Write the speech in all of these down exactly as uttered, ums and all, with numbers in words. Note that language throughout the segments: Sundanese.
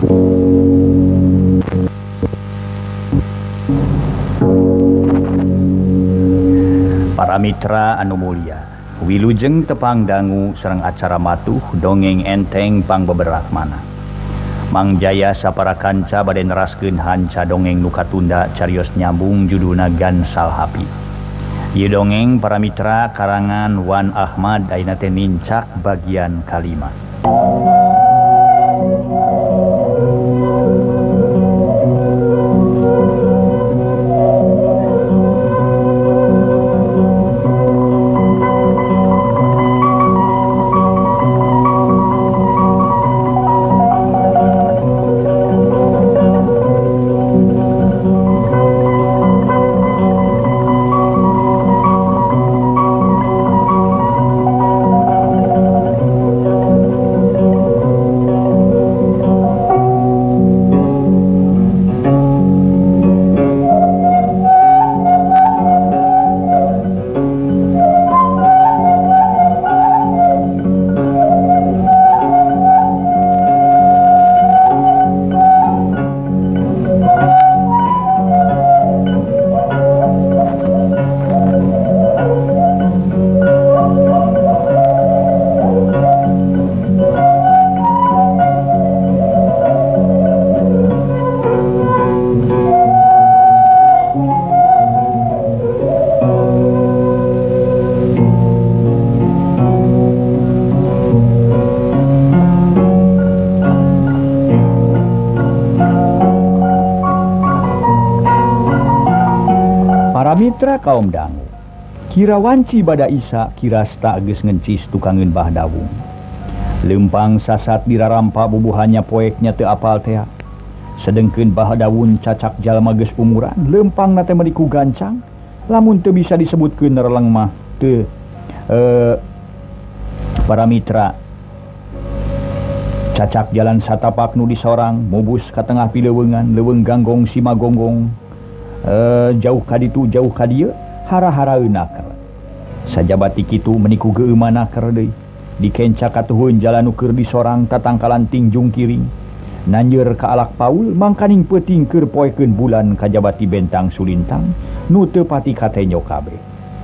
Para mitra anu mulia, wilujeng tepang dangu sareng acara matuh dongeng enteng pang beberak mana. Mang Jaya sapara kanca bade neraskeun hanca dongeng nu katunda carios nyambung judulna Gansal Hapi. Ieu dongeng para mitra karangan Wan Ahmad ayeuna teh nincak bagian kalima. Mitra kaum dangu, kira wanci bada isa kirasta geus ngencis tukangeun bah dawung. Lempang sasat dirarampa bubuhannya poeknya teu apal teh. Sedengkeun bah dawun cacak jalma geus umuran, lempang na teh meniku gancang, lamun teu bisa disebutkeun nereleng mah teu eh para mitra. Cacak jalan satapak nu disorang, mubus ka tengah pileuweungan, leuweung ganggong sima gonggong. Uh, jauh kaditu jauh kadieu hara-haraeun aker sajabati kitu meniku geuman aker deui dikenca katuhun jalan nu keur disorang tatangkalan tingjung kiring nanjeur ka alak paul mangkaning peuting keur poekeun bulan kajabati bentang sulintang nu teu pati katenyo kabeh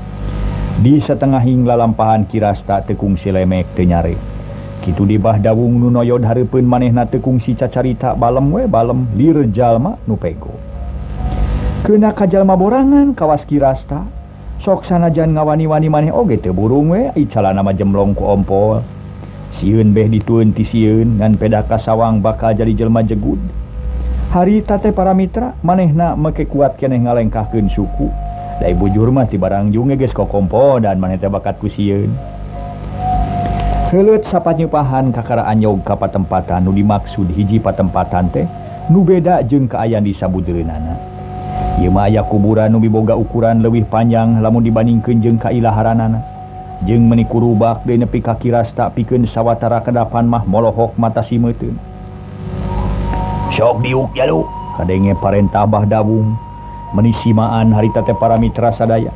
di satengahing lalampahan kirasta teu kungsi lemek teu nyare kitu di bah dawung nu noyod hareupeun manehna teu kungsi cacarita balem we balem lir jalma nu pego. Kena kajalma borangan kawas kirasta sok sanajan ngawani-wani maneh oge teu burung we ai calana mah jemlong ku ompol sieun beh ditueun ti sieun ngan pedaka sawang bakal jadi jelma jegud harita teh para mitra manehna make kuat keneh ngalengkahkeun suku da bujur mah ti barang junge geus kokompo dan maneh teh bakat ku sieun heuleut sapanyeupahan kakara anyog ka patempatan nu dimaksud hiji patempatan teh nu beda jeung kaayaan di sabudeunana. Ieu mah aya kuburan nu miboga ukuran leuwih panjang lamun dibandingkeun jeung kailaharanana. Jeung meniku rubak deui nepi ka kirasta pikeun sawatara kedapan mah molohok mata simeuteun. Sok diuk jalu, kadenge parentah bah dawung, menisimaan harita teh para mitra sadaya.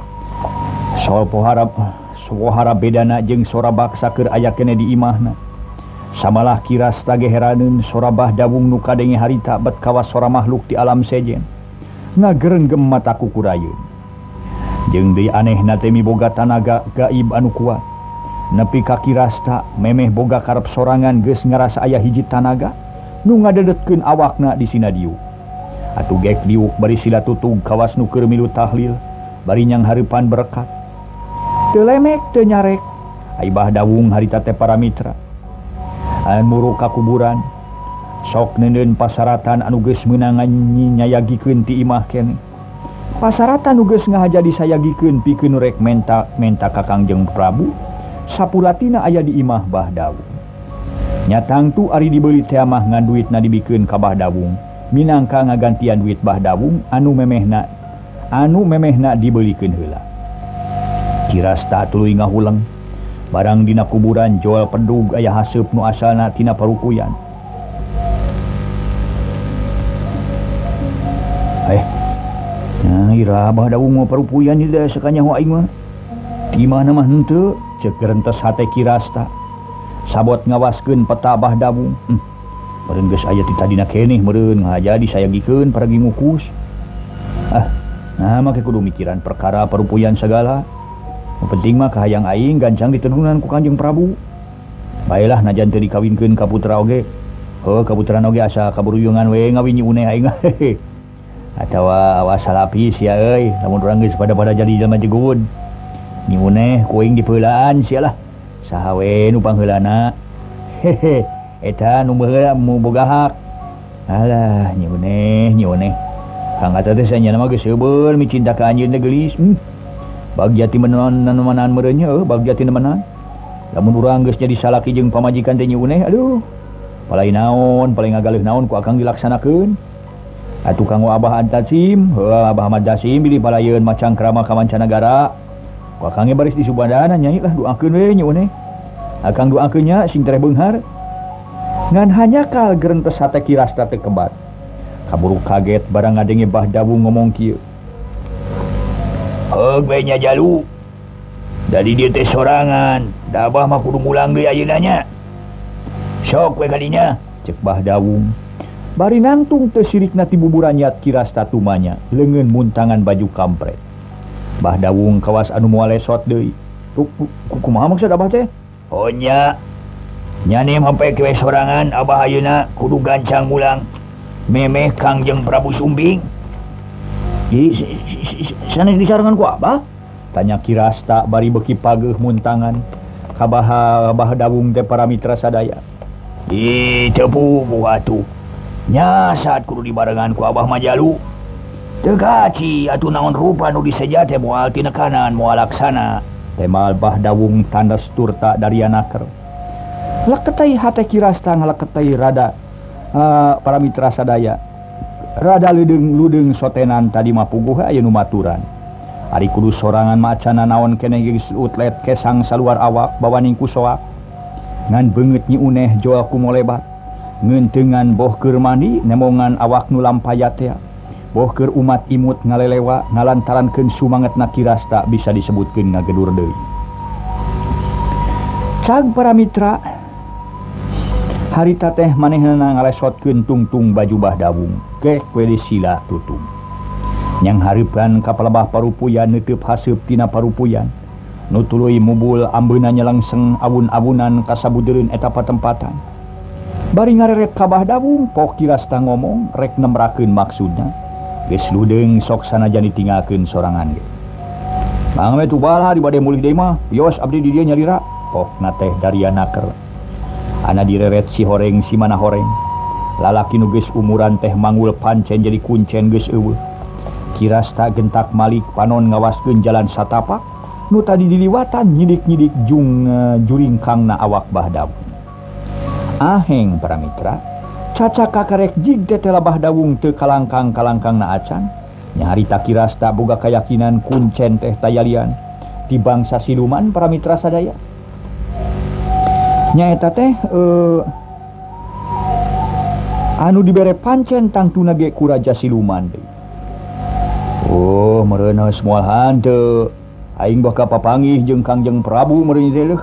Soal poharap, soal bedana jeung sora baksa keur aya keneh di imahna. Samalah kirasta ge heraneun sora bah dawung nu kadenge harita bet kawas sora makhluk di alam sejen. Ngagerenggem mata kukurayeun jeung deui anehna teh miboga tanaga gaib anu kuat nepi ka kirasta memeh boga karep sorangan geus ngarasa aya hiji tanaga nu ngadedetkeun awakna di sina diuk atuh gek diuk bari sila tutug kawas nu keur milu tahlil bari nyang hareupan berkat teu lemek teu nyarek ai bah dawung harita teh para mitra an muru ka kuburan sok neuneun pasaratan anu geus meunang nyayagikeun ti imah keneh. Pasaratan nu geus ngahaja disayagikeun pikeun rek menta menta ka Kangjeng Prabu sapulatina aya di imah bah dawung. Nyatang tu ari dibeuli teh mah ngan duitna dibikeun ka bah dawung minangka ngagantian duit bah dawung anu memehna anu memehna dibeulikeun heula. Kirasta tuluy ngahuleng barang dina kuburan joal pedug aya haseup nu asalna tina parukuyan. Eh, nah ira bah dawung mah parupuyan ieu da sakanya ho aing mah. Di mana mah henteu ceuk gerentes hate kirasta. Sabot ngawaskeun peta bah dawung. Hmm. meureun geus aya ti tadina keneh meureun ngajadi sayagikeun paragi ngukus. Ah, nah make kudu mikiran perkara parupuyan segala. Nu penting mah kahayang aing gancang ditedunan ku Kanjeng Prabu. Baiklah najan teu dikawinkeun ka putra oge. Heuh ka putra oge asa kaburuyungan we ngawin nyi Uneh aing. Atawa awas salapis ya euy, lamun urang geus pada-pada jadi jelema jegun. Nyi Uneh kuing dipeulaan sia lah. Saha we nu pangheulana. Hehe, eta nu baheula mu boga hak. Alah, Nyi Uneh, Nyi Uneh. Kang eta teh sanyana mah geus heubeul micinta ka anjeun teh geulis. Hmm. Bagjati menon nanomanan meureun nya, heuh, bagjati nemenan. Lamun urang geus jadi salaki jeung pamajikan teh Nyi Uneh, aduh. Palai naon, paling ngagalih naon ku akang dilaksanakeun. Atuh kanggo Abah Antasim, heuh Abah Ahmad Dasim bilih palayeun macang krama ka mancanagara. Ku akang ge baris di Subadana nyai lah doakeun we Nyi Uneh. Akang doakeun nya sing tereh beunghar. Ngan hanya kal gerentes hate Kirasta teh kebat. Kaburu kaget barang ngadenge Bah Dawu ngomong kieu. Heug we nya Jalu. Dari dieu teh sorangan, da Abah mah kudu mulang deui ayeuna nya. Sok we kadinya, cek Bah Dawu. Bari nangtung teu sirikna ti buburanyat Kirasta tumanya, leungeun muntangan baju kampret. Bah Dawung kawas anu moal lesot deui. Kumaha maksud Abah teh? Oh nya. Nyane hampe ke sorangan Abah ayeuna kudu gancang mulang. Memeh Kangjeng Prabu Sumbing. Ih, sana disarangan ku Abah? Tanya Kirasta bari beuki pageuh muntangan. Kabah Bah Dawung teh para mitra sadaya. Ih, teu puguh atuh. Nya saat kudu dibarengan ku Abah Majalu. Teu kaci atuh naon rupa nu diseja teh moal tina kanan moal laksana. Temal Bah Dawung tandas turta dari anaker. Laketai hate Kirasta ngalaketai rada uh, para mitra sadaya. Rada ledeung ludeung sotenan tadi mah puguh aya nu maturan. Ari kudu sorangan macana naon keneh geus utlet kesang saluar awak bawaning ku soak. Ngan beungeut Nyi Uneh joa ku molebat. Ngeunteungan boh keur mandi nemongan awak nu lampayat teh. Boh keur umat imut ngalelewa ngalantarankeun sumangetna Kirasta bisa disebutkeun ngagedur deui. Cag para mitra harita teh manehna ngalesotkeun tungtung baju Bah Dawung kek we sila tutung. Nyang hareupan ka palebah parupuyan neuteup haseup tina parupuyan. Nu tuluy mubul ambeuna nyelengseng abun-abunan ka sabudeureun eta patempatan. Bari ngareret ka Bah Dawung pok Kirasta ngomong rek nemrakeun maksudna. Geus ludeung sok sanajan ditinggalkeun sorangan ge. Mangme tu balah dibade mulih deui mah, yos abdi di dieu nyalira. Pokna teh dari anaker. Ana direret si horeng si mana horeng. Lalaki nu geus umuran teh manggul pancen jadi kuncen geus eueuh. Kirasta gentak malik panon ngawaskeun jalan satapak nu tadi diliwatan nyidik-nyidik jung uh, juring kangna awak Bah Dawung. Aheng para mitra, caca kakarek jig tetela Bah Dawung teu kalangkang-kalangkangna acan. Nya harita Kirasta boga kayakinan kuncen teh tayalian ti bangsa siluman para mitra sadaya. Nya eta teh uh, anu dibere pancen tangtuna ge ku raja siluman deui. Oh, meureun geus moal hanteu. Aing bakal papanggih jeung Kangjeng Prabu meureun teh leuh.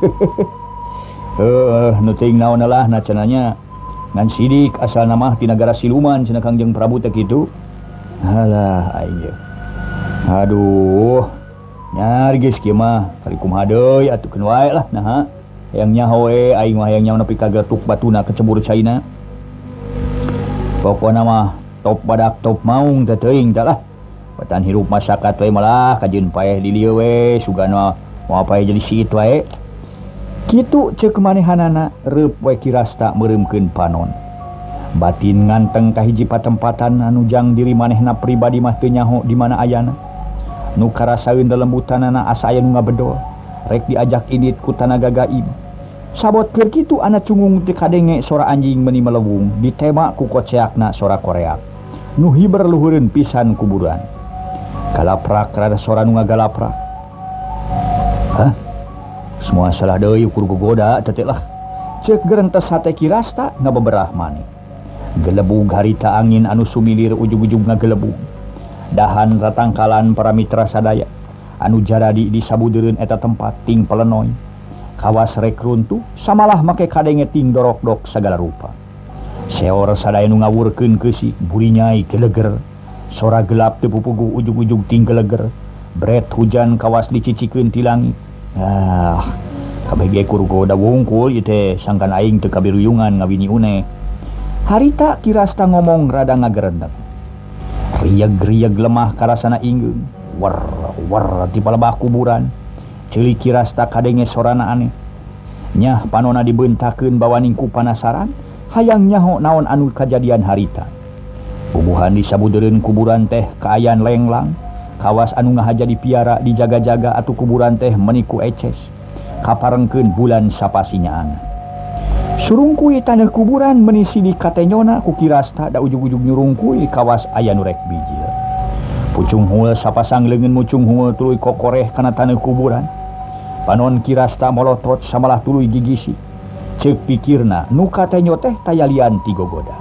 Heuh, nu teuing naon lah nacenanya. Ngan sidik asal nama ti nagara siluman cenah Kangjeng Prabu teh kitu. Halah aing ge. Aduh. Nyari geus kieu mah, kali kumaha deui atuh keun wae lah naha. Hayang nyaho we aing mah hayang nyaho nepi ka getuk batuna kecebur caina. Pokona mah top badak top maung teh teuing tah lah. Batan hirup masyarakat we malah kajeun paeh di lieu we sugana moal paeh jadi siit wae. Kitu ceuk manehanana reup we Kirasta meureumkeun panon. Batin nganteng ka hiji patempatan anu jang diri manehna pribadi mah teu nyaho di mana ayana. Nu karasaeun lelembutanana asa aya nu ngabedol. Rek diajak indit ku tanaga gaib. Sabot keur kitu anak cungung teu kadenge sora anjing meuni melewung ditema ku koceakna sora koreak. Nu hiber luhureun pisan kuburan. Galaprak rada sora nu ngagalaprak. Hah? Semua salah deui ukur gogoda teh lah. Ceuk gerentes hate Kirasta ngabeberah maneh. Gelebug harita angin anu sumilir ujug-ujug ngagelebug. Dahan ratangkalan para mitra sadaya anu jaradi di sabudeureun eta tempat ting pelenoy. Kawas rek runtuh samalah make kadenge ting dorok-dok sagala rupa. Seor sadaya nu ngawurkeun keusik buri nyai geleger. Sora gelap teu pupuguh ujug-ujug ting geleger. Bret hujan kawas dicicikeun ti langit. Ah, kabeh ge kurgoda wungkul ieu teh sangkan aing teu kabiruyungan ngawini une. Harita Kirasta ngomong rada ngagerendeng. Rieg-rieg lemah karasana inggeung. Wer wer ti palebah kuburan. Ceuli Kirasta kadenge sorana aneh. Nyah panona dibeuntakeun bawaning ku panasaran. Hayang nyaho naon anu kajadian harita. Bubuhan di sabudeureun kuburan teh kaayaan lenglang, kawas anu ngahaja dipiara dijaga-jaga atuh kuburan teh meniku eces. Kaparengkeun bulan sapasinyaan. Surungkui taneuh kuburan menisi di katenyona ku Kirasta da ujug-ujug nyurungkui kawas aya nu rek bijil. Pucung hungul sapasang leungeun mucung hungul tuluy kokoreh kana taneuh kuburan. Panon Kirasta molotot samalah tuluy gigisi. Ceuk pikirna nu katenyo teh tayalian ti gogodan.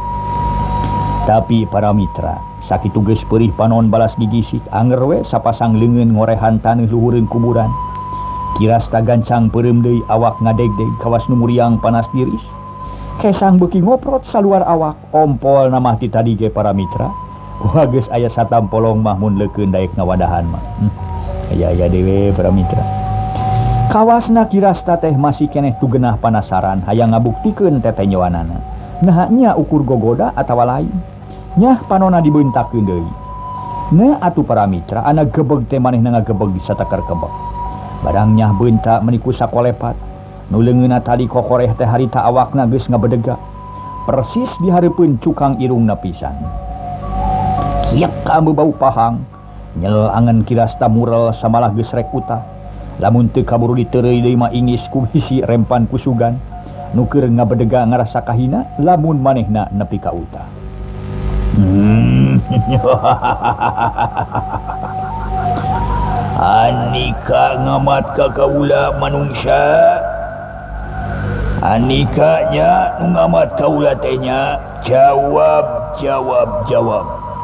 Tapi para mitra sakitu geus peurih panon balas gigisik anger we sapasang leungeun ngorehan taneuh luhureun kuburan. Kirasta gancang peureum deui awak ngadegdeg kawas nu muriang panas diris. Kesang beuki ngoprot saluar awak ompol namah ti tadi ge para mitra. Wah geus aya satampolong mah mun leukeun daek ngawadahan mah. Hmm. Aya-aya dewe para mitra. Kawasna Kirasta teh masih keneh tugenah panasaran hayang ngabuktikeun tetenyoanana. Nah nya ukur gogoda atawa lain. Nyah panona dibeuntakeun deui. Nah atuh para mitra ana gebeg teh manehna ngagebeg di satakar kebeg. Barang nyah beunta meniku sakolepat. Nu leungeunna tadi kokoreh teh harita awakna geus ngabedega. Persis di hareupeun cukang irungna pisan. Kiek ka bau pahang. Nyel angan Kirasta murel samalah geus rek utah. Lamun teu kaburu diteureuy deui mah ingis ku hisi rempan kusugan. Nu keur ngabedega ngarasa kahina lamun manehna nepi ka utah. Hmm. Anika ngamat ka kaula manungsa. Anika nya nu ngamat kaula teh nya jawab jawab jawab.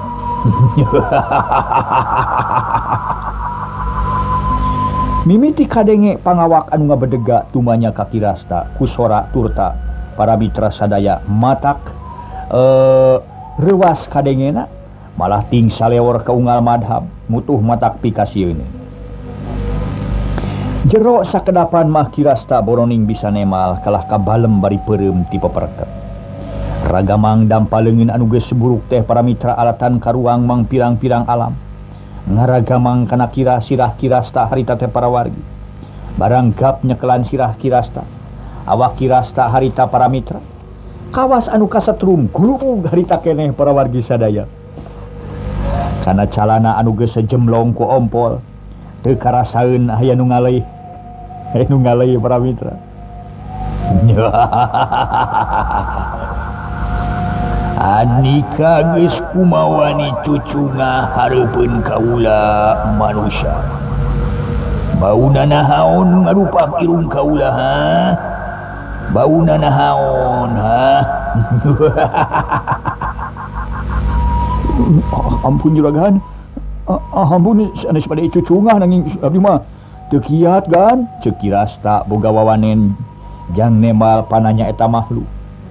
Mimiti kadenge pangawak anu ngabedega tumanya ka Kirasta ku sora turta para mitra sadaya matak eh reuwas kadengena malah ting salewor ka unggal madhab mutuh matak pikasieun. Jero sakedapan mah Kirasta boroning bisa nemal kalah kabalem bari peureum ti peperket. Ragamang dampaleungeun anu geus buruk teh para mitra alatan karuang mang pirang-pirang alam. Ngaragamang kana kira sirah Kirasta harita teh para wargi. Barang gap nyekelan sirah Kirasta. Awak Kirasta harita para mitra. Kawas anu kasetrum gulung harita keneh para wargi sadaya. Kana calana anu geus sejemlong ku ompol. Teu karasaeun aya nu ngaleih. Aya nu ngaleih para mitra. Anika geus kumawani cucunga hareupeun kaula manusia. Bauna nahaon ngarupak irung kaula ha? Bauna nahaon ha? Ampun juragan. Ampun sanes pada cucunga nanging abdi mah teu kiat gan. Ceuk Kirasta boga wawanen jang nemal pananya eta makhluk.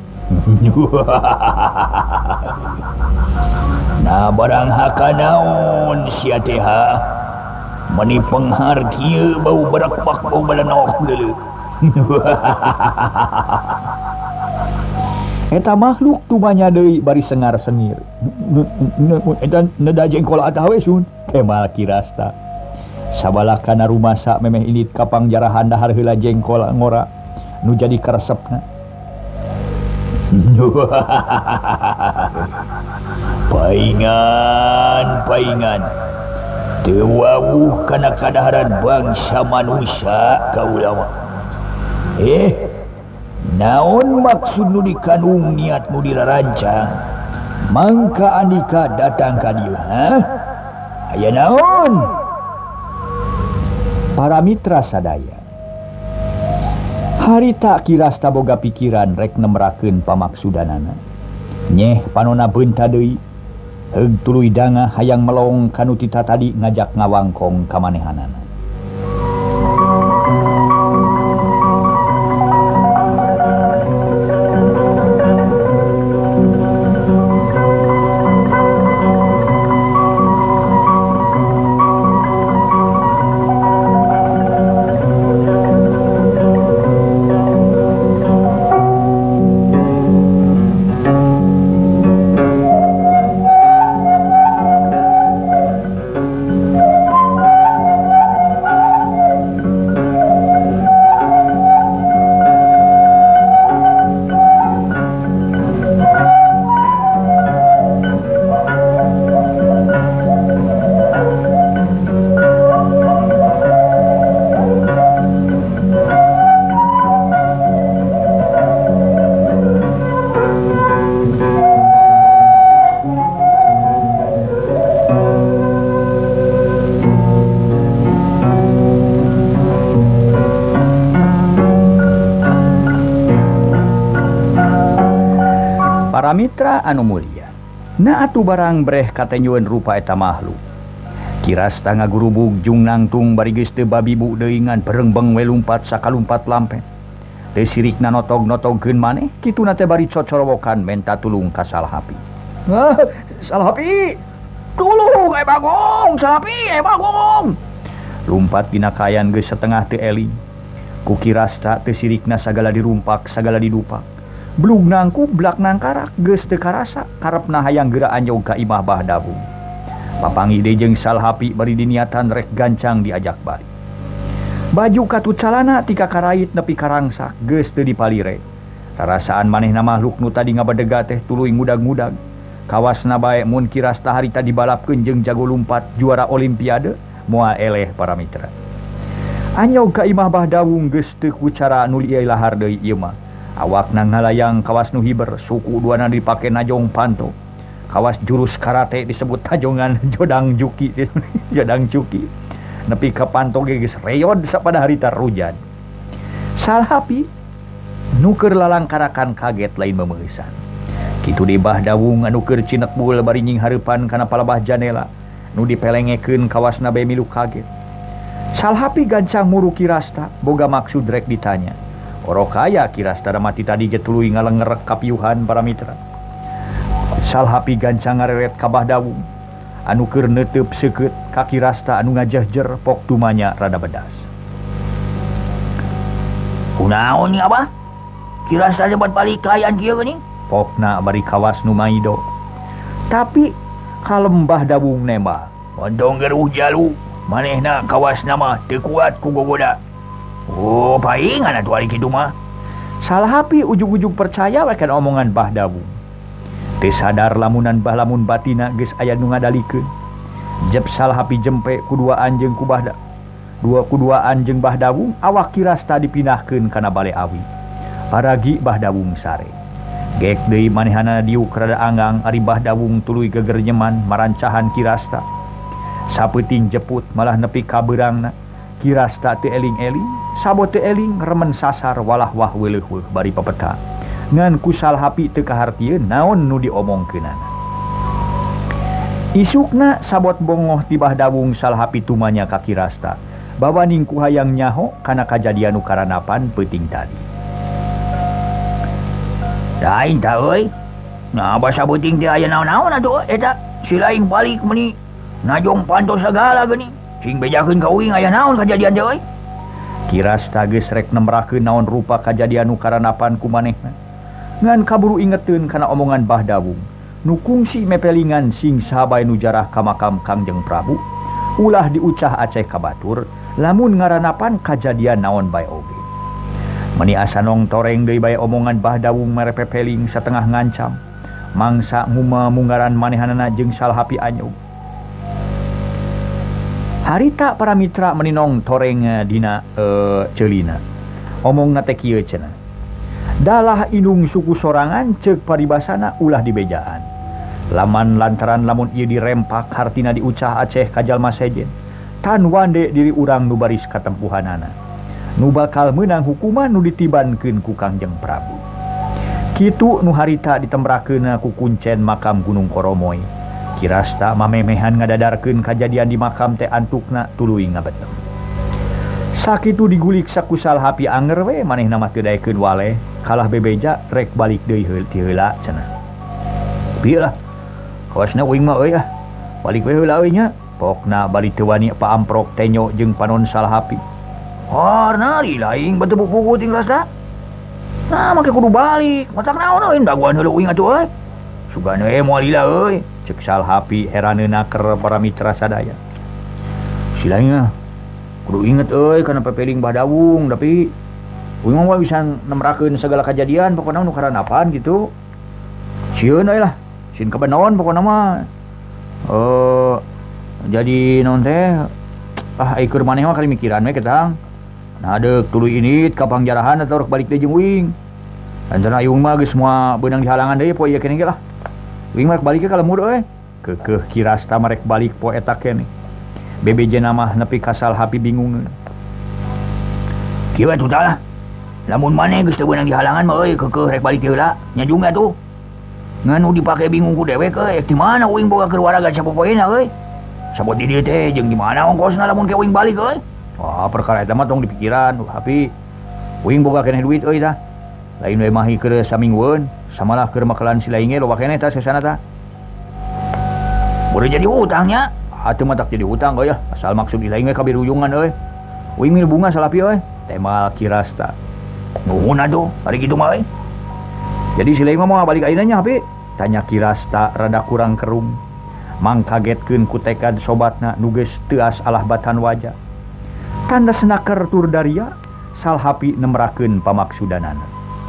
Nah barang haka naon sia teh ha meni penghar kieu bau barak-bak bau balenok deuleu. Eta makhluk tumanya deui bari sengar-sengir. Eta neda jengkol atawe sun kemal Kirasta. Sabalah kana rumasa memeh ilit kapang jarahan dahar heula jengkol ngora nu jadi karesepna. Paingan, paingan. Teu wawuh kana kadaharan bangsa manusia kaula mah. Eh, naon maksud nu dikandung niat nu dirarancang? Mangka andika datang ka dieu, ha? Aya naon? Para mitra sadaya. Harita Kirasta boga pikiran rek nemerakeun pamaksudanana. Nyeh panona beunta deui. Heug tuluy danga hayang melong kanu tita tadi ngajak ngawangkong kamanehanana. Para mitra anu mulia, na atuh barang breh katenyeun rupa eta makhluk. Kirasta ngagurubug jung nangtung bari geus teu babibu deui ngan berengbeng we lumpat sakalumpat lampet. Teu sirikna notog-notogkeun maneh kituna teh bari cocorowokan menta tulung ka Salhapi. Ah, Salhapi! Tulung eh Bagong, Salhapi eh Bagong. Lumpat dina kayan geus setengah teu eling. Ku Kirasta teu sirikna sagala dirumpak, sagala didupak. Blug nangku blak nangkarak geus teu karasa karepna hayang geura anjog ka imah Bahdabung. Papangide jeung Salhapi bari diniatan rek gancang diajak balik. Baju katut calana tika karait nepi karangsak geus teu dipalire. Rarasaan manehna makhluk nu tadi ngabadega teh tuluy ngudag-ngudag. Kawasna bae mun Kirasta harita dibalapkeun jeung jago lumpat juara olimpiade moal eleh para mitra. Anyog ka imah Bahdabung geus teu ku cara nu lieu lahar deui ieu mah. Awakna ngalayang kawas nu hiber, suku duana dipake najong panto. Kawas jurus karate disebut tajongan jodang juki. Jodang juki. Nepi ka panto ge geus reyod sapada harita rujan. Salhapi nu keur lalangkarakan kaget lain memeusan. Kitu di Bahdabung anu keur cinekbul bari nying hareupan kana palebah janela nu dipelengekeun kawasna bae milu kaget. Salhapi gancang muru Kirasta boga maksud rek ditanya. Oro kaya Kirasta mati tadi ge tuluy ngalengerek kapiuhan para mitra. Salhapi gancang ngareret ka Bahdabung anu keur neuteub seukeut ka Kirasta anu ngajehjer pok tumanya rada bedas. Kunaon nya Abah? Kirasta jebat balik kayan kieu geuning? Pokna bari kawas nu maido. Tapi kalem Bahdabung nembah. Montong keur ujalu, manehna kawasna mah teu kuat ku gogoda. Oh, paingan atuh ari kitu mah. Salhapi ujug-ujug percaya wekan omongan Bahdabung. Teu sadar lamunan bah lamun batina geus aya nu ngadalikeun. Jep Salhapi jempe kudua anjeung ku Bahda. Dua kudua anjeung Bahdabung awak Kirasta dipindahkeun kana bale awi. Paragi Bahdabung sare. Gek deui manehana diuk rada anggang ari Bahdabung tuluy geger nyeman marancahan Kirasta. Sapeuting jeput malah nepi ka beurangna. Kirasta teu eling-eling, sabo teu eling remen sasar walah wah weuleuh-weuleuh bari papeta. Ngan ku Salhapi teu kahartieun naon nu diomongkeunana. Isukna sabot bongoh ti Bahdabung Salhapi tumanya ka Kirasta. Bawaning ku hayang nyaho kana kajadian nu karanapan peuting tadi. Lain ta euy. Nah basa beuting teh aya naon-naon atuh eta si laing balik meuni najong panto sagala geuning. Sing bejakeun ka uing aya naon kajadian teh euy? Kirasta geus rek nembrakeun naon rupa kajadian nu karanapan ku manehna. Ngan kaburu ingeteun kana omongan Bahdabung. Nu kungsi mepelingan sing sahabae nu jarah ka makam Kangjeng Prabu. Ulah diucah aceh ka batur, lamun ngaranapan kajadian naon bae oge. Meni asanong toreng deui bae omongan Bahdabung merepepeling satengah ngancam. Mangsa nguma munggaran manehanana jeung Salhapi anyog. Harita para mitra meninong toreng dina uh, celina. Omongna teh kieu cenah. Dalah indung suku sorangan ceuk paribasana ulah dibejaan. Laman lantaran lamun ieu dirempak hartina diucah aceh ka jalma sejen. Tan wande diri urang nu baris katempuhanana. Nu bakal meunang hukuman nu ditibankeun ku Kangjeng Prabu. Kitu nu harita ditembrakeun ku kuncen makam Gunung Koromoy. Kirasta mamemehan ngadadarkeun kajadian di makam teh antukna tuluy ngabetem. Sakitu digulik saku Salhapi anger we manehna mah teu daekeun waleh, kalah bebeja rek balik deui heula cenah. Pieu lah. Kawasna uing mah euy ah. Balik we heula euy nya. Pokna balik teu wani paamprok tenyo jeung panon Salhapi. Harna di laing bateu buku ting rasta. Nah make kudu balik. Matak naon euy daguan heula uing atuh euy. Sugana we moal lila euy. Cek Salhapi heraneuna keur para mitra sadaya. Silaingna kudu inget euy kana pepeling Bahdabung tapi uing mah bisa nembrakeun segala kejadian pokona nu karanapan gitu. Sieun euy lah. Sin kabenaon pokona mah. Eh jadi naon teh ah ikur maneh mah kali mikiran we ketang. Nah deuk tuluy init ka pangjarahan atau rek balik deui jeung uing. Anjeunna iung mah geus moal beunang dihalangan deui poe ieu keneh ge lah. Uing mah balik ke kalemur euy. Keukeuh Kirasta marek balik poe eta keneh. Bebejeuna mah nepi ka Salhapi bingung. Kieu atuh tah. Lamun maneh geus teu beunang dihalangan mah euy keukeuh rek balik heula. Nya juga tuh. nganu dipake bingung ku dewek euy di mana uing boga keur waraga sapopoena euy sabot di dieu teh jeung di mana ongkosna lamun ke uing balik euy wah perkara eta mah tong dipikiran tapi uing boga keneh duit euy tah lain we mah keur samingweun samalah keur makalan silainge loba keneh tah sesana tah beureun jadi utangnya atuh mah tak jadi utang euy asal maksud ilaing we kabiruyungan euy uing mil bunga salapi euy temal kirasta nuhun atuh ari kitu mah euy jadi si Laing mau balik ayeuna hapi tanya kirasta rada kurang kerum mang kagetkeun ku tekad sobatna nu geus teu as alah batan wajah tanda senaker tur daria salhapi nemrakeun pamaksudanana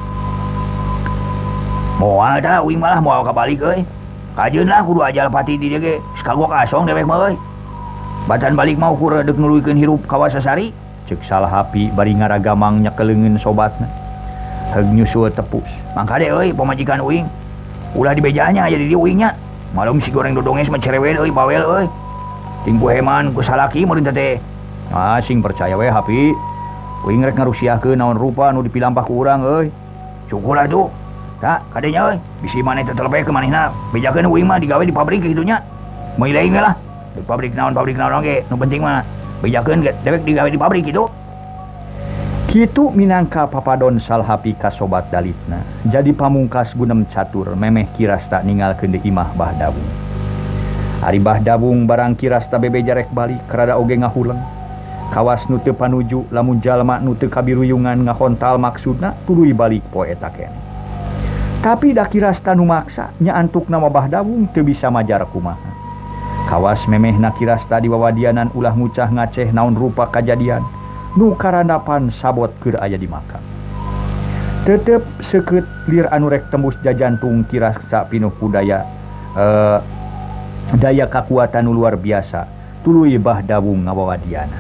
moal tah uing malah moal kabalik euy kajeun lah kudu ajal pati di dieu ge sekagok asong dewek mah euy batan balik mau ku redeg nuluykeun hirup kawasasari ceuk salhapi bari ngaragamang nyakeleungeun sobatna heug nyusul tepus mangka deh euy pamajikan uing ulah dibejanya aya di dieu uingnya malum si goreng dodonges mah cerewet euy bawel euy ting ku heman ku salaki meureun teh ah sing percaya we hapi uing rek ngarusiahkeun naon rupa nu dipilampah ku urang euy cukup atuh tah kadenya euy bisi maneh teh terlebih ke manehna bejakeun uing mah digawe di pabrik kitu nya meuy lain lah di pabrik naon pabrik naon ge nu penting mah bejakeun dewek digawe di pabrik kitu kitu minangka papadon salhapi ka sobat dalitna jadi pamungkas gunem catur memeh kirasta ninggalkeun deui imah Bahdabung ari Bahdabung barang kirasta bebeja rek balik kerada oge ngahuleng kawas nu teu panuju lamun jalma nu teu kabiruyungan ngahontal maksudna tuluy balik poe eta keneh tapi da kirasta nu maksa nya antuk nama Bahdabung teu bisa majar kumaha kawas memehna kirasta di wawadianan ulah ngucah ngaceh naon rupa kajadian nu karandapan sabot keur aya di makam tetep seukeut lir anu rek tembus jajantung kirasta pinuh budaya eh, daya kakuatan nu luar biasa tuluy Bahdabung ngawawadiana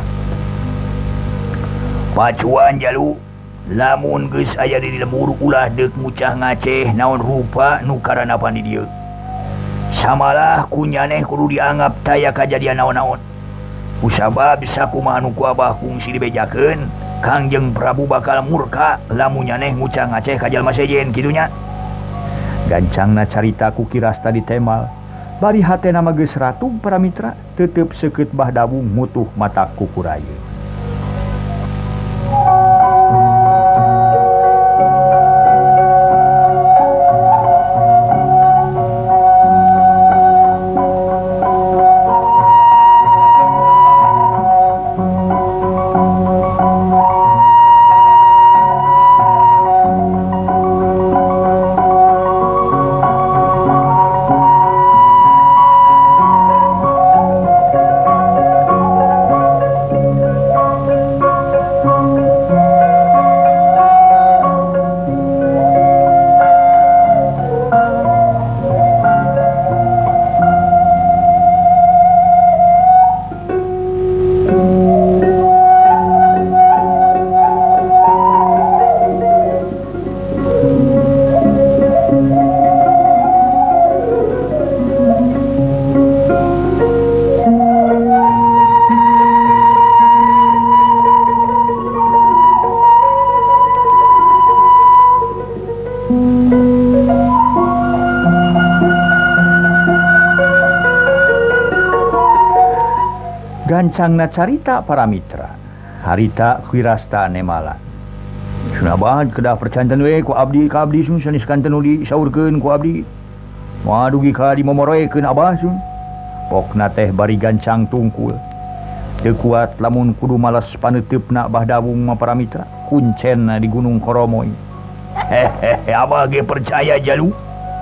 pacuan jalu lamun geus aya di lembur ulah deuk ngucah ngaceh naon rupa nu karandapan di dieu samalah kunyaneh kudu dianggap taya kajadian naon-naon usabab sakumaha nu ku abah kungsi dibejakeun Kangjeng Prabu bakal murka lamun nyaneh ngucah ngaceh ka jalma sejen kitu nya gancangna carita ku kirasta ditemal bari hatena mah geus ratu para mitra tetep seukeut Bahdabung mutuh mata ku kuraya gancangna carita para mitra harita kirasta nemalan sunah banget kedah percanten we ku abdi ka abdi sun sanes kanten nu disaurkeun ku abdi moal dugi ka dimomoroekeun abah sun pokna teh bari gancang tungkul teu kuat lamun kudu males paneuteup-na Bahdabung mah para mitra kuncenna di Gunung Koromoy hehehe abah ge percaya jalu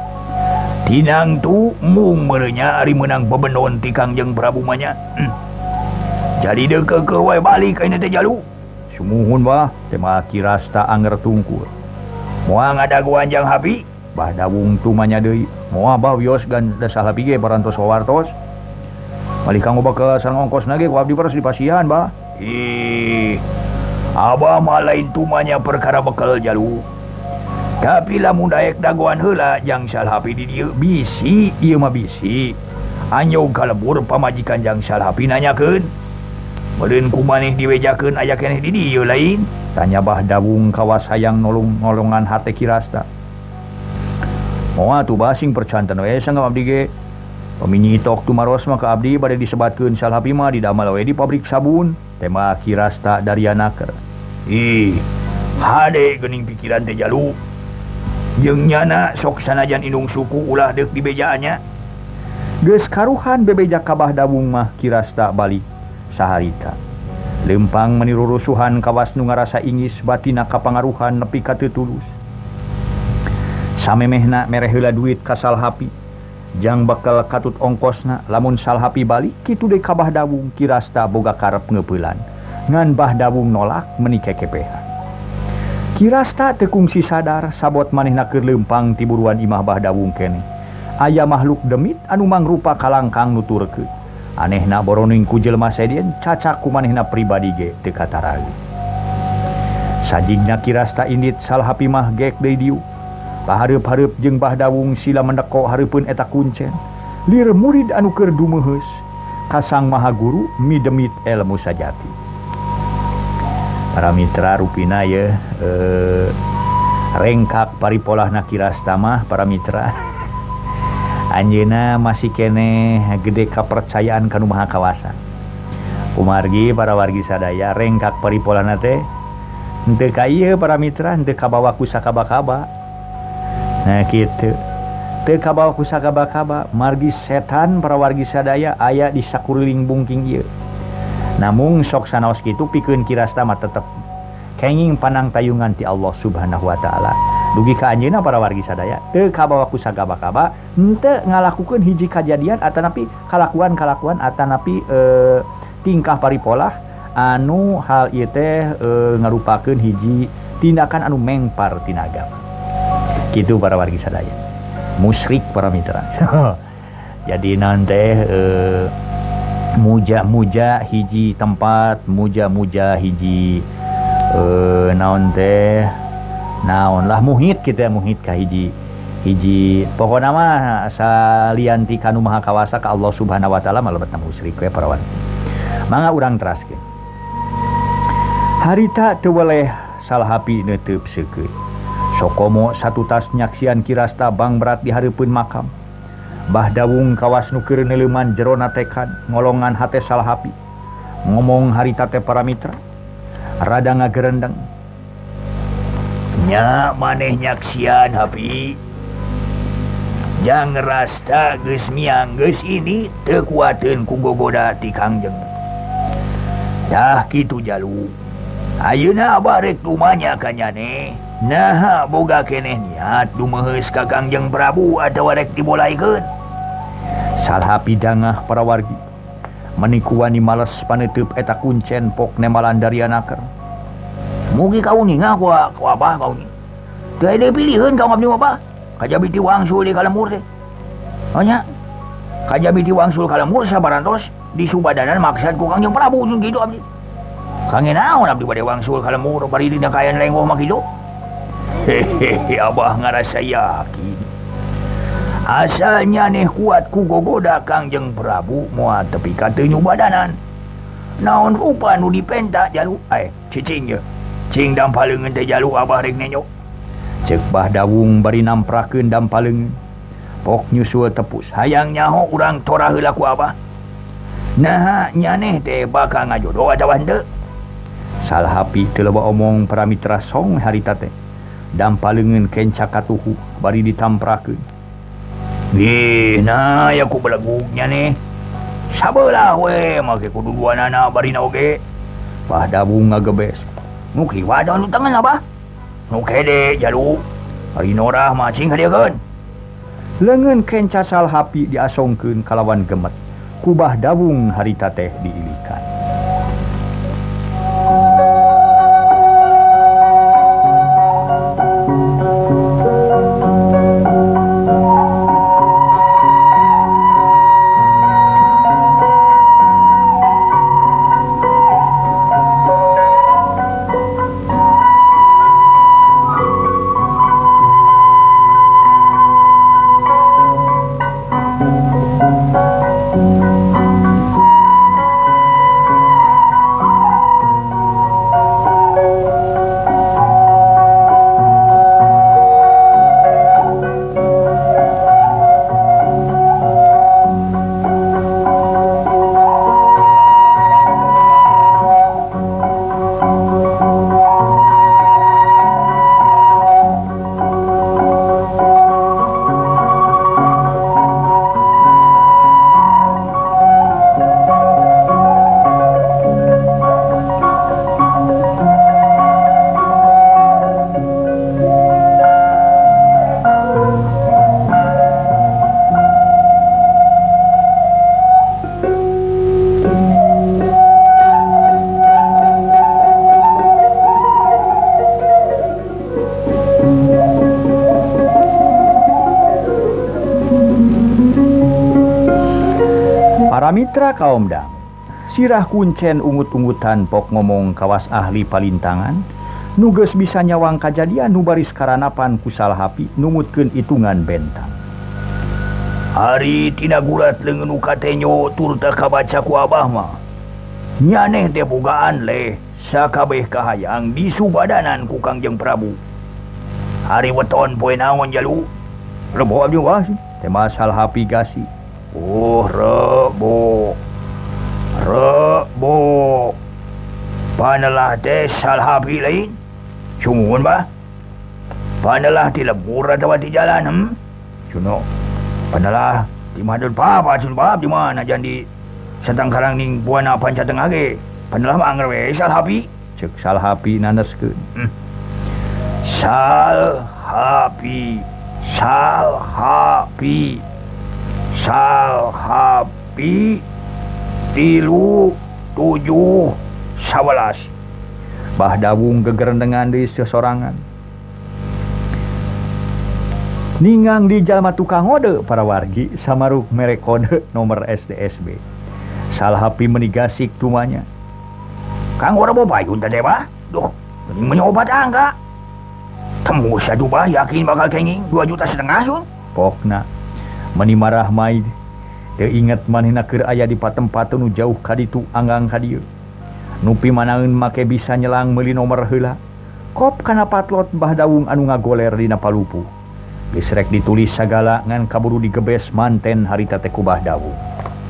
tinang tu mung merenya ari menang bebenon ti Kangjeng Prabu mah nya hmm. Jadi deke ke wae balik ka teh jalu sumuhun bah tema kirasta anger tungkul moal ngadagu anjang hapi Bahdabung tu manya deui moal bawios gan da salapi ge parantos sawartos balik kanggo bakal sareng ongkosna ge ku abdi paras dipasihan bah ih abah mah lain tumanya perkara bekal jalu tapi lamun daek dagoan heula jang salhapi di dieu bisi ieu mah bisi anyog kalebur pamajikan jang salhapi nanyakeun meureun kumaneh diwejakeun aya keneh di dieu lain tanya Bahdabung kawas hayang nolong-nolongan hate kirasta moal tuh basing percantan we sangga abdi ge pamini tok tumaros mah ka abdi bade disebatkeun Salhapi mah didamel we di pabrik sabun tema Kirasta Daryanaker. Ih hade geuning pikiran teh Jalu jeung nyana sok sanajan indung suku ulah deuk di bejaannya geus karuhan bebeja kabah dawung mah Kirasta balik saharita lempang meniru rusuhan kawas nu ngarasa ingis batina kapangaruhan nepi ka teu tulus samemehna mere heula duit ka Salhapi jang bakal katut ongkosna lamun Salhapi balik kitu deui kabah dawung Kirasta boga karep ngeupelan ngan bah dawung nolak meuni kekepehan. Kirasta teu kungsi sadar sabot manehna keur leumpang ti buruan imah bah dawung keneh aya makhluk demit anu mangrupa kalangkang nuturkeun anehna boroning ku jelema sedien cacak ku manehna pribadi ge teu kataraeun. Sajigna Kirasta indit Salhapi mah gek deui diu pahareup-hareup jeung bah dawung sila mendeko hareupeun eta kuncen lir murid anu keur dumeheus ka Sang Maha Guru midemit elmu sajati. Para mitra rupina ye eh, rengkak paripolahna Kirasta mah para mitra anjeuna masih kene gede kapercayaan kanu maha kawasa. Kumargi para wargi sadaya rengkak paripolahna teh henteu ka ieu para mitra henteu kabawa ku sakaba-kaba. Nah kitu teu kabawa ku sakaba-kaba margi setan para wargi sadaya aya di sakuriling bungking ieu. Namung sok sanaos kitu pikeun Kirasta mah tetep kenging panang tayungan ti Allah Subhanahu wa taala. Dugi ka anjeunna para wargi sadaya teu kabawa ku sagaba-kaba henteu ngalakukeun hiji kajadian atanapi kalakuan-kalakuan atanapi e, tingkah paripolah anu hal ieu teh e, ngarupakeun hiji tindakan anu mengpar tina agama. Kitu para wargi sadaya. Musyrik para mitra. Jadi nanti e, muja-muja hiji tempat, muja-muja hiji e, naon teh naon lah muhit kita muhit ka hiji hiji pokona mah salianti kanu maha kawasa ka Allah Subhanahu wa taala malebetna musyrik we para wargi. Mangga urang teraskeun. Harita teu weleh Salhapi neuteup-seukeun. Sokomo satu tas nyaksian Kirasta bang berat di hareupeun makam. Bah dawung kawas nu keur neuleuman jerona tekad ngolongan hate Salhapi. Ngomong harita teh para mitra. Rada ngagerendeng. Nya maneh nyaksian Hapi jang rasta geus miang geus ini teu kuateun ku gogoda ti Kangjeng. Dah kitu Jalu ayeuna abah rek dumanya ka nyane naha boga keneh niat dumeheus ka Kangjeng Prabu atawa rek dimulaikeun. Salhapi dangah para wargi meniku wani males paneuteub eta kuncen pok nemalan Daryanaker. Mugi kau ni ngah ku ku abah kau ni. Teu aya pilieun kau ngabdi apa? Kajabi ti wangsul di kalemur teh. Oh nya. Kajabi ti wangsul kalemur sabarantos di subadanan maksad ku Kangjeng Prabu jeung kitu abdi. Kangen naon abdi bade wangsul kalemur bari dina kayan lenggoh mah kitu. Hehehe abah ngarasa yakin. Asalnya neh kuat ku gogoda Kangjeng Prabu moal tepi ka teu nyubadanan. Naon rupa nu dipenta Jalu eh cicing ye. Cing dampaleungeun teh Jalu abah rek nenyok. Ceuk bah dawung bari namprakeun dampaleungeun. Pok nyusul tepus. Hayang nyaho urang tora heula ku abah. Nah nyaneh teh bakal ngajodoh atawa henteu. Salhapi teu loba omong para mitra song harita teh. Dampaleungeun kenca katuhu bari ditamprakeun. Ih nah ya ku belegug nyaneh. Sabelah we make kudu duanana barina oge. Bah dawung ngagebes. Nu kiwa da nu tangan abah. Nu kede Jalu. Ari norah mah cing kadiekeun. Leungeun kenca Salhapi diasongkeun kalawan gemet. Kubah dawung harita teh diilikan. Para mitra kaomdang, sirah kuncen ungut-ungutan pok ngomong kawas ahli palintangan, nuges bisa nyawang kajadian nu baris karanapan ku Salhapi numutkeun itungan bentang. Hari tina gulat leungeun nu katenyo tur teu kabaca ku abah mah. Nyaneh teh bogaan leh sakabeh kahayang disubadanan ku Kangjeng Prabu. Hari weton poe naon jalu? Rebo abdi wah sih. Tema Salhapi gasi. Oh, Rebo. Rebo. Panalah teh Salhapi lain. Cungun bah. Panalah ti lembur atau ti jalan, hmm? Cuno. Panalah di madul papa cun bab di mana jandi satangkarang ning buana panca tengah ge. Panalah mah anggar we Salhapi. Cek Salhapi naneskeun. Hmm. Salhapi. Salhapi. Salhapi. Tilu tujuh sawelas. Bah Dawung gegerendengan di sesorangan. Ningang di jalma tukang ngode para wargi samaruk merek kode nomor S D S B. Salhapi menigasik tumanya. Kang ora boba yun tadi bah? Duh, mending menyobat angka. Temu satu bah yakin bakal kenging dua juta setengah sun. Pokna meni marah maid. Teu inget manehna keur aya di patempat nu jauh kaditu anggang ka dieu. Nupi manaeun make bisa nyelang meuli nomor heula. Kop kana patlot Bah Dawung anu ngagoler dina palupu. Geus rek ditulis sagala ngan kaburu digebes manten harita teh ku Bah Dawung.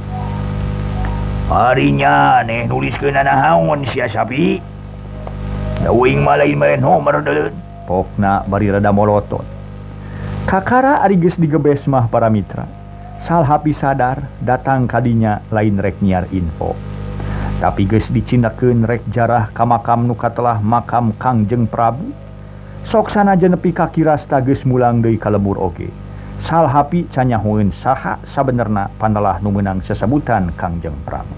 Harinya neh nuliskeun nahaon sia sapi. Dawing mah lain mah nomor deuleun. Pokna bari rada molotot. Kakara ari geus digebes mah para mitra. Salhapi sadar datang kadinya lain rek nyiar info. Tapi geus dicindakeun rek jarah ka makam nu katelah makam Kangjeng Prabu. Sok sanajan nepi ka Kirasta geus mulang deui ka lembur oge. Salhapi canyahoeun saha sabenerna panalah nu meunang sesebutan Kangjeng Prabu.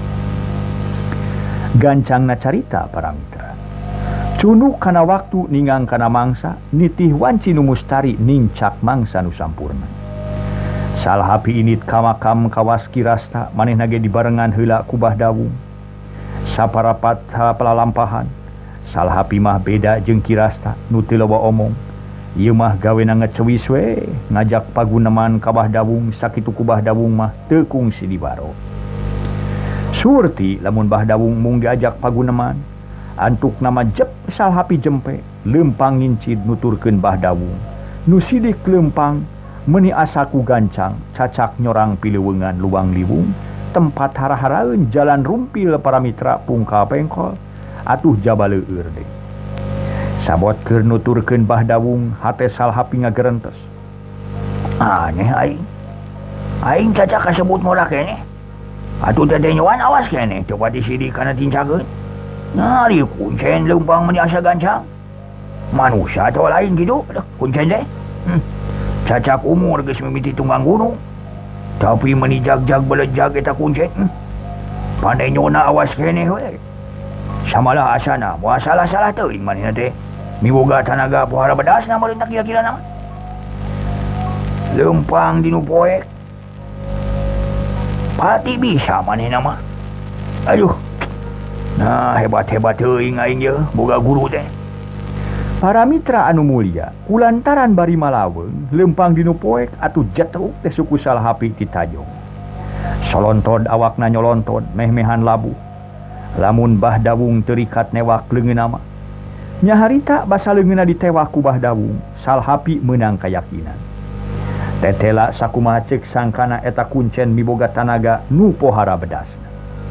Gancangna carita para mitra. Cunuk kana waktu ningang kana mangsa, nitih wanci nu mustari nincak mangsa nu sampurna. Salhapi init ka makam kawas Kirasta manehna ge dibarengan heula ku Bah Dawung. Saparapat palalampahan, Salhapi mah beda jeung Kirasta nu teu loba omong. Ieu mah gawena ngecewis we, ngajak paguneman ka Bah Dawung sakitu ku Bah Dawung mah teu kungsi dibaro. Surti lamun Bah Dawung mung diajak paguneman, antuk nama jep Salhapi jempe, leumpang ngincid nuturkeun Bah Dawung. Nu sidik leumpang meni asaku gancang, cacak nyorang pileuweungan luang liwung, tempat hara-haraeun jalan rumpil para mitra pungka pengkol, atuh jabaleueur deui. Sabot keur nuturkeun Bah Dawung, hate Salhapi ngagerentes. Aneh aing. Aing cacak kasebut moda keneh. Atuh teh nyoan awas keneh, teu pati sidik kana tincakeun. Ngari kuncen leumpang meni asa gancang. Manusia atau lain gitu, kuncen deh. Hmm. Cacak umur geus mimiti tunggang gunung. Tapi meni jag-jag belejag eta kuncen. Hmm. Pandai nyona awas keneh we. Samalah asana, moal salah-salah teuing manehna teh. Miboga tanaga pohara bedasna meureun kira-kira nama. Leumpang dinu poek. Pati bisa manehna mah. Aduh. Nah, hebat-hebat teuing aing ye boga guru teh. Para mitra anu mulia, kulantaran bari malaweung, leumpang dinu poek atuh jetruk teh suku Salhapi ti Tajong. Solontod awakna nyolontod, meh-mehan labu. Lamun Bah Dawung terikat newak leungeunna mah. Nya harita basa leungeunna ditewak ku Bah Dawung, Salhapi meunang kayakinan. Tetela sakumaha ceuk sangkana eta kuncen miboga tanaga nu pohara bedasna.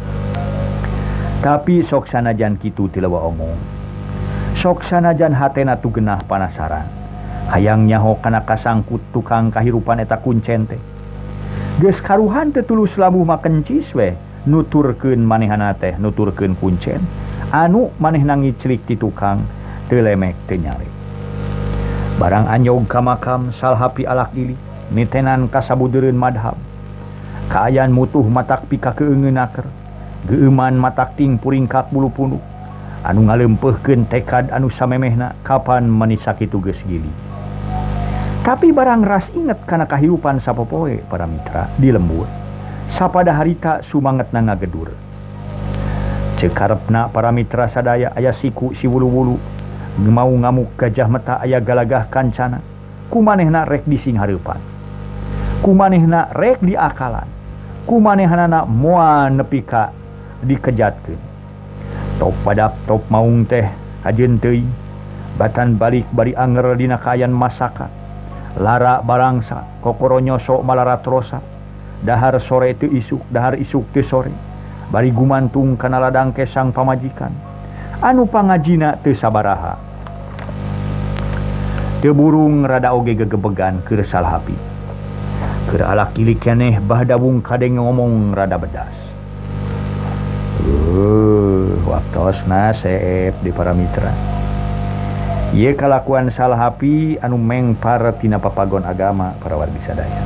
Tapi sok sanajan kitu ti leuwih omong. Sok sanajan hatena tu genah panasaran. Hayang nyaho kana kasangkut tukang kahirupan eta kuncen teh. Geus karuhan teu tulus labuh makencis we nuturkeun manehna teh nuturkeun kuncen. Anu manehna ngiclik ti tukang teu lemek teu nyare. Barang anyog ka makam Salhapi alak ili nitenan kasabudeureun madhab. Kaayaan mutuh matak pika keungeunnaker. Geuman matak ting puringkak bulu punduk. Anu ngaleumpeuhkeun tekad anu samemehna kapan meni sakitu geus gili. Tapi barang ras inget kana kahirupan sapopoe para mitra di lembur. sapada harita sumangetna ngagedur. Cekarepna para mitra sadaya aya siku si wulu-wulu, mau ngamuk gajah mata aya galagah kancana, kumanehna rek dising hareupan, kumanehna rek diakalan, kumanehanana moal nepi ka dikejatkeun. Top padap top maung teh hajeun teuing, batan balik bari anger dina kayan masaka, lara barangsa kokoro nyoso malarat rosa, dahar sore teu isuk dahar isuk teu sore, bari gumantung kana ladang kesang pamajikan anu pangajina teu sabaraha. Teu burung rada oge gegebegan keur salhapi, keur alak ilik keneh bahdabung kadeng ngomong rada bedas. Uh, waktosna seep di para mitra. Ieu kalakuan salhapi anu mengpar tina papagon agama para wargi sadaya.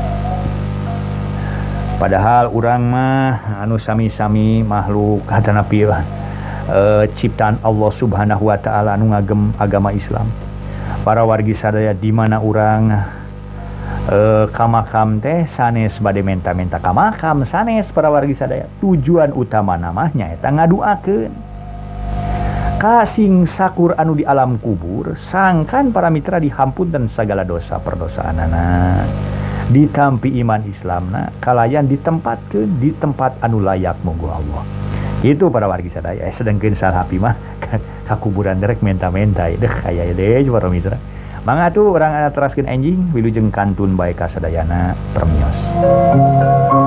Padahal urang mah anu sami-sami makhluk hatanapi e, ciptaan Allah Subhanahu wa taala anu ngagem agama Islam. Para wargi sadaya di mana urang e, ka makam teh sanes bade menta-menta ka makam sanes para wargi sadaya. Tujuan utama namanya eta ngaduakeun ka sing sakur anu di alam kubur, sangkan para mitra dihampunten sagala dosa perdosaanana, ditampi iman Islamna, kalayan ditempatkeun di tempat anu layak monggo Allah. Itu para wargi sadaya. Sedengkeun salhapi mah ka kuburan derek menta-menta deh kaya deui para mitra. Mangga tuh urang teraskeun enjing wilujeng kantun bae ka sadayana permios.